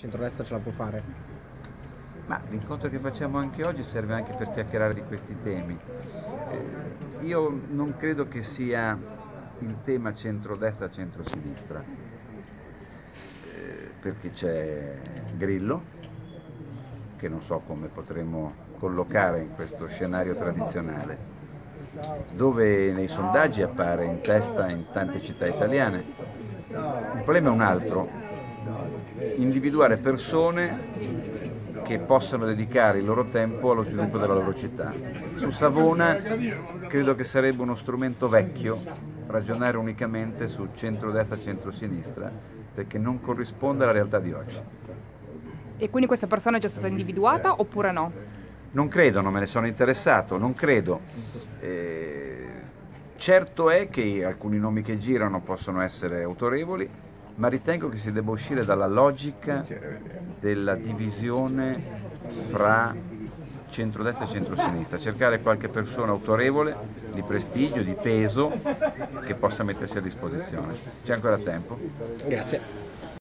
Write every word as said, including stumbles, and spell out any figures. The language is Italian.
Centrodestra ce la può fare? Ma l'incontro che facciamo anche oggi serve anche per chiacchierare di questi temi. Eh, io non credo che sia il tema centrodestra-centrosinistra, eh, perché c'è Grillo, che non so come potremmo collocare in questo scenario tradizionale, dove nei sondaggi appare in testa in tante città italiane. Il problema è un altro: individuare persone che possano dedicare il loro tempo allo sviluppo della loro città. Su Savona credo che sarebbe uno strumento vecchio ragionare unicamente su centrodestra-centrosinistra, perché non corrisponde alla realtà di oggi. E quindi questa persona è già stata individuata oppure no? Non credo, non me ne sono interessato, non credo. Eh, certo è che alcuni nomi che girano possono essere autorevoli, ma ritengo che si debba uscire dalla logica della divisione fra centrodestra e centrosinistra, cercare qualche persona autorevole, di prestigio, di peso, che possa mettersi a disposizione. C'è ancora tempo. Grazie.